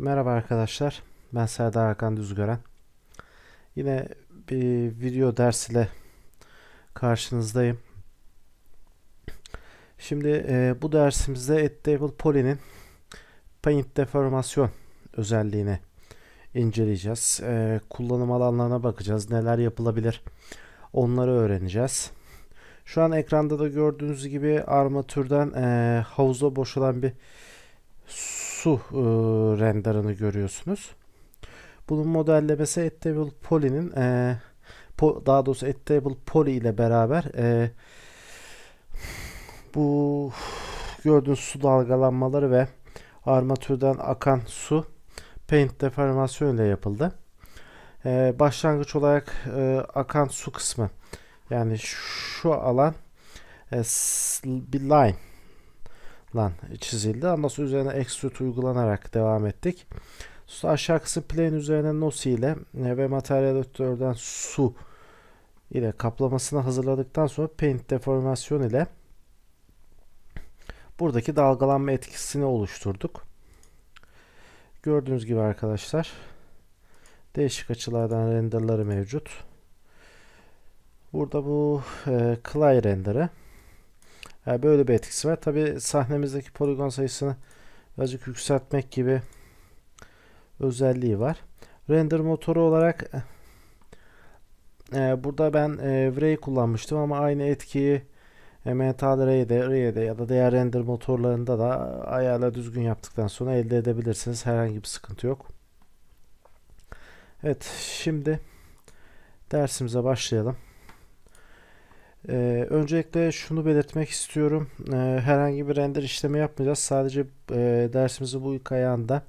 Merhaba arkadaşlar, ben Serdar Hakan Düzgören. Yine bir video dersiyle karşınızdayım. Şimdi bu dersimizde Editable Poly'nin Paint deformasyon özelliğini inceleyeceğiz. Kullanım alanlarına bakacağız, neler yapılabilir onları öğreneceğiz. Şu an ekranda da gördüğünüz gibi armatürden havuza boşalan bir su renderını görüyorsunuz. Bunun modellemesi Editable Poly'nin daha doğrusu Editable Poly ile beraber bu gördüğünüz su dalgalanmaları ve armatürden akan su paint deformasyon ile yapıldı. Başlangıç olarak akan su kısmı, yani şu alan bir line çizildi. Ondan sonra üzerine extrude uygulanarak devam ettik. Sonra aşağı kısım plane üzerine nosi ile ve materyal editörden su ile kaplamasını hazırladıktan sonra paint deformasyon ile buradaki dalgalanma etkisini oluşturduk. Gördüğünüz gibi arkadaşlar, değişik açılardan renderları mevcut. Burada bu Clay renderı. Böyle bir etkisi var. Tabi sahnemizdeki poligon sayısını birazcık yükseltmek gibi özelliği var. Render motoru olarak burada ben Vray kullanmıştım ama aynı etkiyi Mental Ray'de ya da diğer render motorlarında da ayarla düzgün yaptıktan sonra elde edebilirsiniz. Herhangi bir sıkıntı yok. Evet, şimdi dersimize başlayalım. Öncelikle şunu belirtmek istiyorum. Herhangi bir render işlemi yapmayacağız. Sadece dersimizin bu ilk ayağında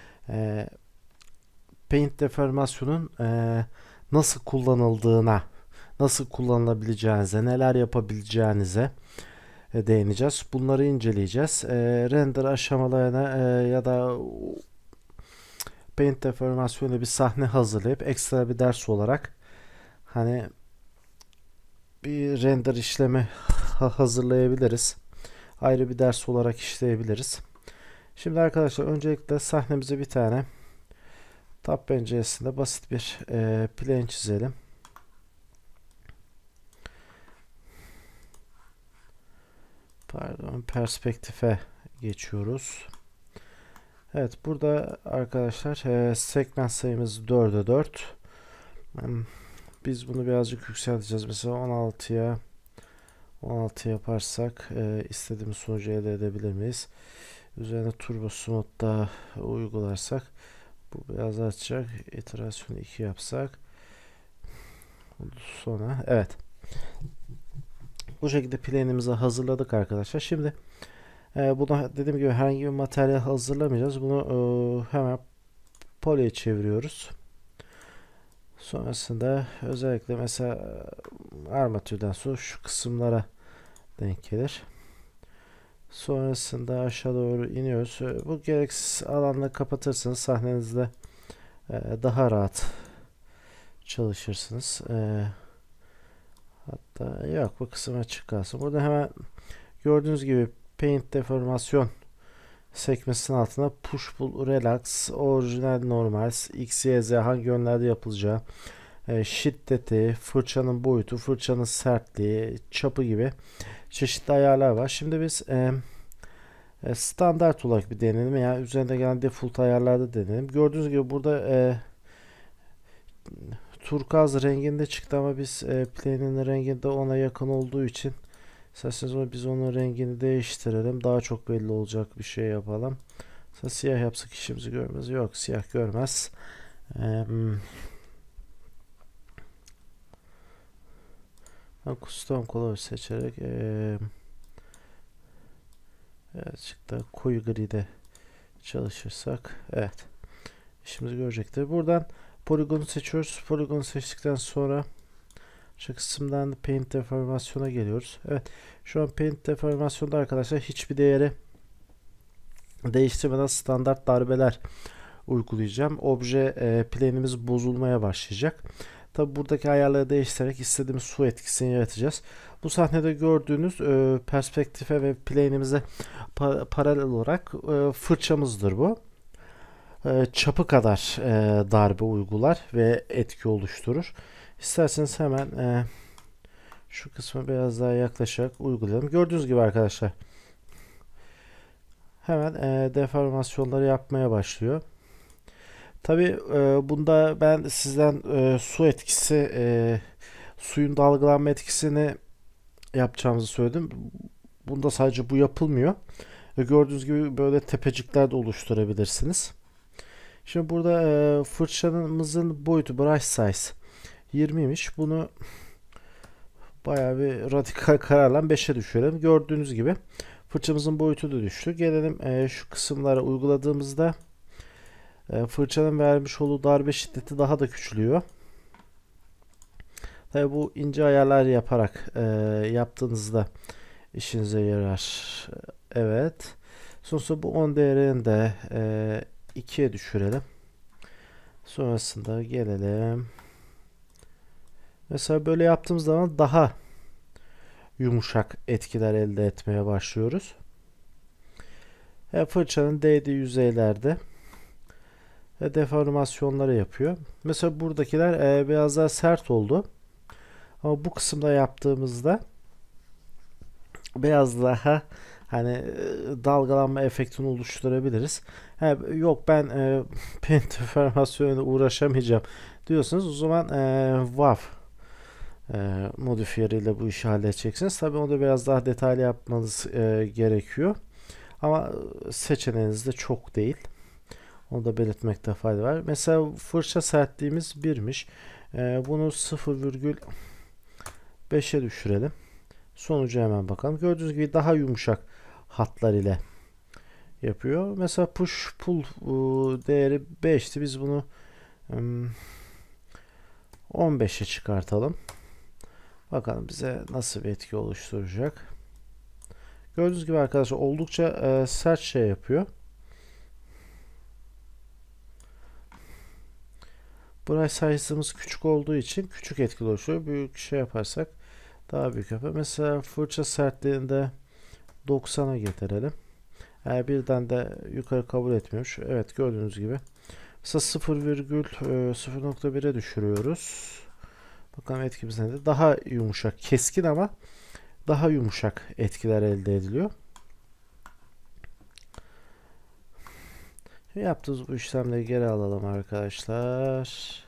Paint deformasyonun nasıl kullanıldığına, nasıl kullanılabileceğinize, neler yapabileceğinize değineceğiz. Bunları inceleyeceğiz. Render aşamalarına ya da Paint deformasyonuyla bir sahne hazırlayıp ekstra bir ders olarak hani bir render işlemi hazırlayabiliriz. Ayrı bir ders olarak işleyebiliriz. Şimdi arkadaşlar, öncelikle sahnemize bir tane tab penceresinde basit bir plane çizelim. Pardon, perspektife geçiyoruz. Evet, burada arkadaşlar segment sayımız 4'e 4. Biz bunu birazcık yükselteceğiz. Mesela 16 yaparsak istediğimiz sonucu elde edebilir miyiz? Üzerine turbo smooth da uygularsak bu biraz artacak. İterasyonu 2 yapsak sonra evet. Bu şekilde plane'imizi hazırladık arkadaşlar. Şimdi buna dediğim gibi herhangi bir materyal hazırlamayacağız. Bunu hemen poly'e çeviriyoruz. Sonrasında özellikle mesela armatürden sonra şu kısımlara denk gelir. Sonrasında aşağı doğru iniyoruz. Bu gereksiz alanla kapatırsanız sahnenizde daha rahat çalışırsınız. Hatta yok, bu kısım açık kalsın. Burada hemen gördüğünüz gibi paint deformasyon sekmesinin altına push pull relax, orijinal normal, x, y, z hangi yönlerde yapılacağı, şiddeti, fırçanın boyutu, fırçanın sertliği, çapı gibi çeşitli ayarlar var. Şimdi biz standart olarak bir deneyelim, yani üzerinde gelen default ayarlarda deneyelim. Gördüğünüz gibi burada turkuaz renginde çıktı ama biz plane'in renginde ona yakın olduğu için isterseniz biz onun rengini değiştirelim. Daha çok belli olacak bir şey yapalım. Mesela siyah yapsak işimizi görmez. Yok, siyah görmez. Custom color seçerek birazcık da koyu gri'de çalışırsak evet, işimizi görecektir. Buradan poligonu seçiyoruz. Poligonu seçtikten sonra şu kısımdan da paint deformasyona geliyoruz. Evet, şu an paint deformasyonda arkadaşlar hiçbir değeri değiştirmeden standart darbeler uygulayacağım. Obje plane'imiz bozulmaya başlayacak. Tabi buradaki ayarları değiştirerek istediğimiz su etkisini yaratacağız. Bu sahnede gördüğünüz perspektife ve plane'imize paralel olarak fırçamızdır bu. çapı kadar darbe uygular ve etki oluşturur. İsterseniz hemen şu kısmı biraz daha yaklaşarak uygulayalım. Gördüğünüz gibi arkadaşlar hemen deformasyonları yapmaya başlıyor. Tabi bunda ben sizden su etkisi, suyun dalgalanma etkisini yapacağımızı söyledim. Bunda sadece bu yapılmıyor. Gördüğünüz gibi böyle tepecikler de oluşturabilirsiniz. Şimdi burada fırçamızın boyutu brush size 20'ymiş. Bunu bayağı bir radikal kararla 5'e düşürelim. Gördüğünüz gibi fırçamızın boyutu da düştü. Gelelim şu kısımlara uyguladığımızda fırçanın vermiş olduğu darbe şiddeti daha da küçülüyor. Tabi bu ince ayarlar yaparak yaptığınızda işinize yarar. Evet. Sonrasında bu 10 değerini de 2'ye düşürelim. Sonrasında gelelim. Mesela böyle yaptığımız zaman daha yumuşak etkiler elde etmeye başlıyoruz. Fırçanın değdiği yüzeylerde deformasyonları yapıyor. Mesela buradakiler biraz daha sert oldu. Ama bu kısımda yaptığımızda biraz daha hani dalgalanma efektini oluşturabiliriz. Yok ben paint deformasyonuyla uğraşamayacağım diyorsanız o zaman WAV modifiyeriyle bu işi halledeceksiniz. Tabii onu da biraz daha detaylı yapmanız gerekiyor. Ama seçeneğiniz de çok değil. Onu da belirtmekte fayda var. Mesela fırça sertliğimiz 1'miş. Bunu 0,5'e düşürelim. Sonucu hemen bakalım. Gördüğünüz gibi daha yumuşak hatlar ile yapıyor. Mesela push pull değeri 5'ti. Biz bunu 15'e çıkartalım. Bakalım bize nasıl bir etki oluşturacak. Gördüğünüz gibi arkadaşlar oldukça sert şey yapıyor. Brush size'ımız küçük olduğu için küçük etki oluşuyor. Büyük şey yaparsak daha büyük yapar. Mesela fırça sertliğinde 90'a getirelim. Birden de yukarı kabul etmiyormuş. Evet gördüğünüz gibi. Mesela 0,1'e düşürüyoruz. Bakalım etkimiz nedir? Daha yumuşak, keskin ama daha yumuşak etkiler elde ediliyor. Yaptığımız bu işlemleri geri alalım arkadaşlar.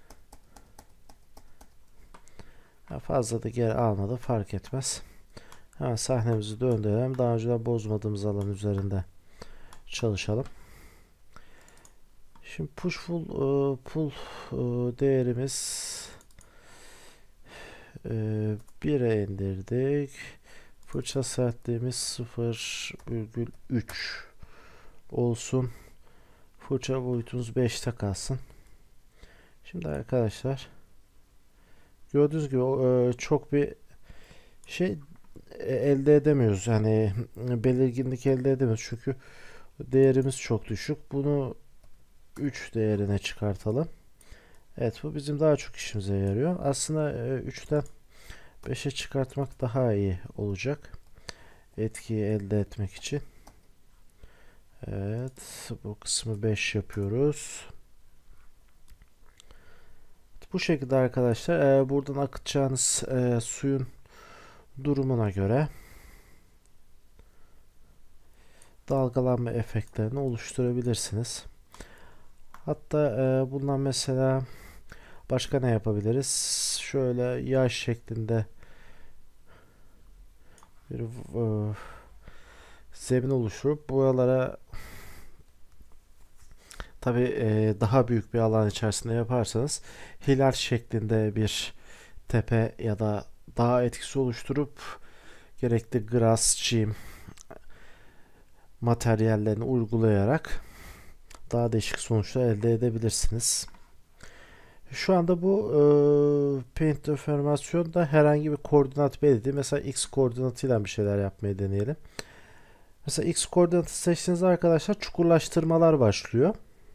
Fazla da geri almadı, fark etmez. Hemen sahnemizi döndürelim. Daha önceden bozmadığımız alan üzerinde çalışalım. Şimdi push pull değerimiz 1'e indirdik. Fırça sertliğimiz 0,3 olsun. Fırça boyutumuz 5'te kalsın. Şimdi arkadaşlar gördüğünüz gibi çok bir şey elde edemiyoruz. Yani belirginlik elde edemiyoruz. Çünkü değerimiz çok düşük. Bunu 3 değerine çıkartalım. Evet bu bizim daha çok işimize yarıyor. Aslında 3'ten 5'e çıkartmak daha iyi olacak. Etkiyi elde etmek için. Evet bu kısmı 5 yapıyoruz. Bu şekilde arkadaşlar buradan akıtacağınız suyun durumuna göre dalgalanma efektlerini oluşturabilirsiniz. Hatta bundan mesela başka ne yapabiliriz? Şöyle yağ şeklinde bir zemin oluşturup buralara tabi daha büyük bir alan içerisinde yaparsanız hilal şeklinde bir tepe ya da dağ etkisi oluşturup gerekli gras, çim materyallerini uygulayarak daha değişik sonuçlar elde edebilirsiniz. Şu anda bu paint deformasyonda herhangi bir koordinat belirli. Mesela x koordinatıyla bir şeyler yapmayı deneyelim. Mesela x koordinatı seçtiğiniz arkadaşlar çukurlaştırmalar başlıyor.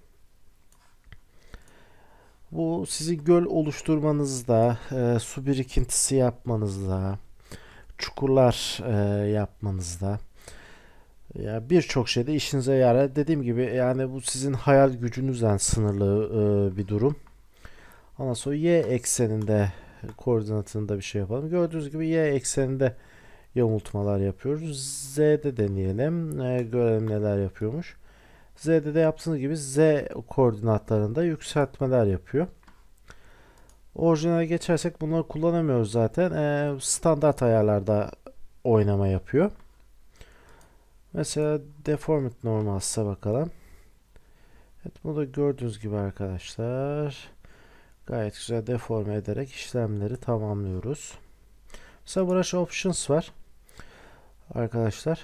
Bu sizin göl oluşturmanızda, su birikintisi yapmanızda, çukurlar yapmanızda Ya birçok şeyde işinize yarar. Dediğim gibi yani bu sizin hayal gücünüzden sınırlı bir durum. Ondan sonra y ekseninde koordinatında bir şey yapalım. Gördüğünüz gibi y ekseninde yamultmalar yapıyoruz. Z'de deneyelim. Görelim neler yapıyormuş. Z'de de yaptığınız gibi Z koordinatlarında yükseltmeler yapıyor. Orijinale geçersek bunları kullanamıyoruz zaten. Standart ayarlarda oynama yapıyor. Mesela deformed normals'a bakalım. Evet, bunu da gördüğünüz gibi arkadaşlar gayet güzel deforme ederek işlemleri tamamlıyoruz. Mesela brush options var arkadaşlar.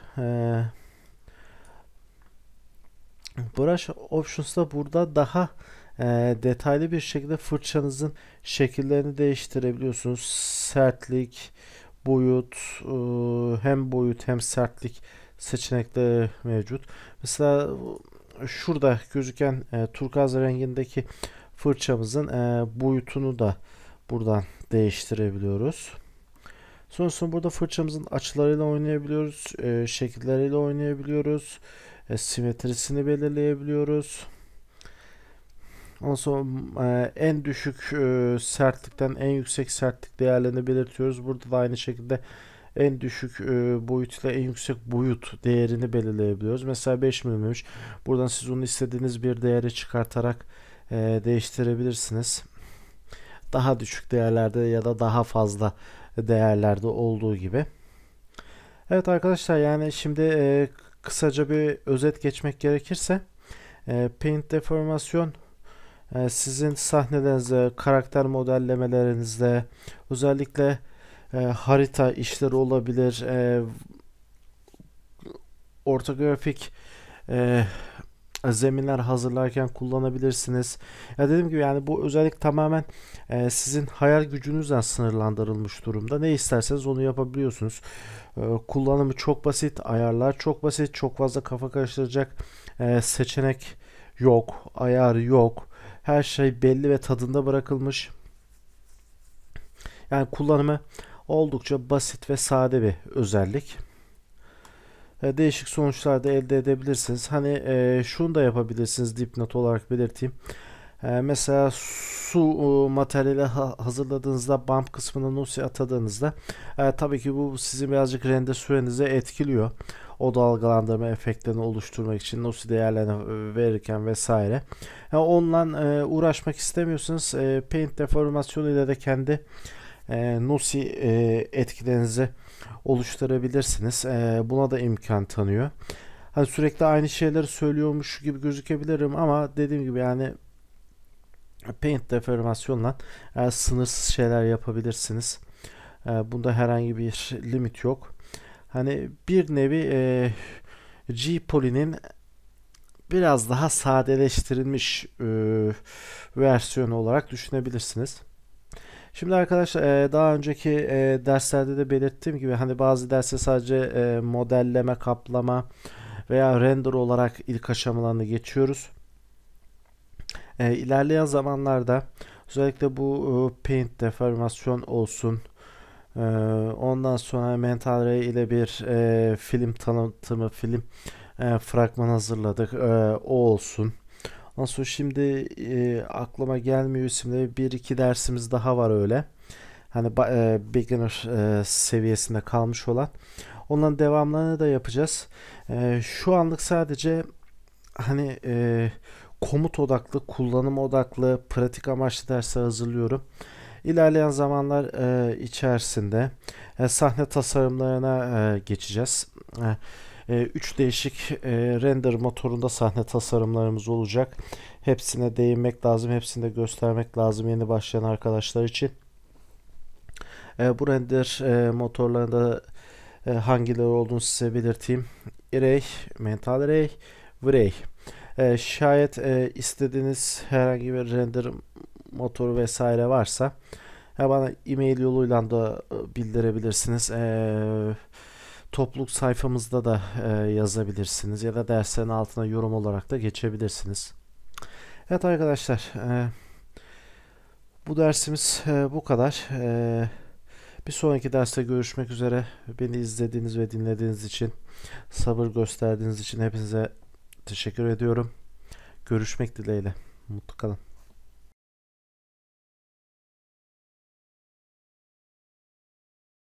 Brush options'ta burada daha detaylı bir şekilde fırçanızın şekillerini değiştirebiliyorsunuz. Sertlik, boyut, hem boyut hem sertlik seçenekleri mevcut. Mesela şurada gözüken turkuaz rengindeki fırçamızın boyutunu da buradan değiştirebiliyoruz. Sonrasında burada fırçamızın açılarıyla oynayabiliyoruz, şekilleriyle oynayabiliyoruz, simetrisini belirleyebiliyoruz. Ondan sonra en düşük sertlikten en yüksek sertlik değerlerini belirtiyoruz. Burada da aynı şekilde en düşük boyut ile en yüksek boyut değerini belirleyebiliyoruz. Mesela 5 mm'miş. Buradan siz onu istediğiniz bir değeri çıkartarak değiştirebilirsiniz. Daha düşük değerlerde ya da daha fazla değerlerde olduğu gibi. Evet arkadaşlar, yani şimdi kısaca bir özet geçmek gerekirse Paint deformasyon sizin sahnelerinizde, karakter modellemelerinizde, özellikle harita işleri olabilir, ortografik zeminler hazırlarken kullanabilirsiniz. Ya dediğim gibi yani bu özellik tamamen sizin hayal gücünüzden sınırlandırılmış durumda. Ne isterseniz onu yapabiliyorsunuz. Kullanımı çok basit, ayarlar çok basit, çok fazla kafa karıştıracak seçenek yok, ayar yok. Her şey belli ve tadında bırakılmış. Yani kullanımı oldukça basit ve sade bir özellik. Değişik sonuçlar da elde edebilirsiniz. Hani şunu da yapabilirsiniz, dipnot olarak belirteyim. Mesela su materyali hazırladığınızda bump kısmına nosi atadığınızda tabii ki bu sizin birazcık render sürenizi etkiliyor. O dalgalandırma efektlerini oluşturmak için nosi değerlerini verirken vesaire. Onunla uğraşmak istemiyorsanız Paint deformasyon ile de kendi nosi etkilerinizi oluşturabilirsiniz. Buna da imkan tanıyor. Hani sürekli aynı şeyleri söylüyormuş gibi gözükebilirim ama dediğim gibi yani Paint deformasyonla sınırsız şeyler yapabilirsiniz. Bunda herhangi bir limit yok. Hani bir nevi G-Poly'nin biraz daha sadeleştirilmiş versiyonu olarak düşünebilirsiniz. Şimdi arkadaşlar daha önceki derslerde de belirttiğim gibi hani bazı derste sadece modelleme, kaplama veya render olarak ilk aşamalarını geçiyoruz. İlerleyen zamanlarda özellikle bu paint deformasyon olsun, ondan sonra Mental Ray ile bir film tanıtımı, film fragman hazırladık. O olsun. Ondan sonra şimdi aklıma gelmiyor isimleri, bir iki dersimiz daha var öyle. Hani beginner seviyesinde kalmış olan. Onların devamlarını da yapacağız. Şu anlık sadece hani komut odaklı, kullanım odaklı, pratik amaçlı dersler hazırlıyorum. İlerleyen zamanlar içerisinde sahne tasarımlarına geçeceğiz. 3 değişik render motorunda sahne tasarımlarımız olacak. Hepsine değinmek lazım, hepsini de göstermek lazım yeni başlayan arkadaşlar için. Bu render motorlarında hangileri olduğunu size belirteyim. Array, Mental Array, Vray. Şayet istediğiniz herhangi bir render motoru vesaire varsa bana e-mail yoluyla da bildirebilirsiniz. Topluluk sayfamızda da yazabilirsiniz ya da derslerin altına yorum olarak da geçebilirsiniz. Evet arkadaşlar, bu dersimiz bu kadar. Bir sonraki derste görüşmek üzere. Beni izlediğiniz ve dinlediğiniz için, sabır gösterdiğiniz için hepinize teşekkür ediyorum. Görüşmek dileğiyle. Mutlu kalın.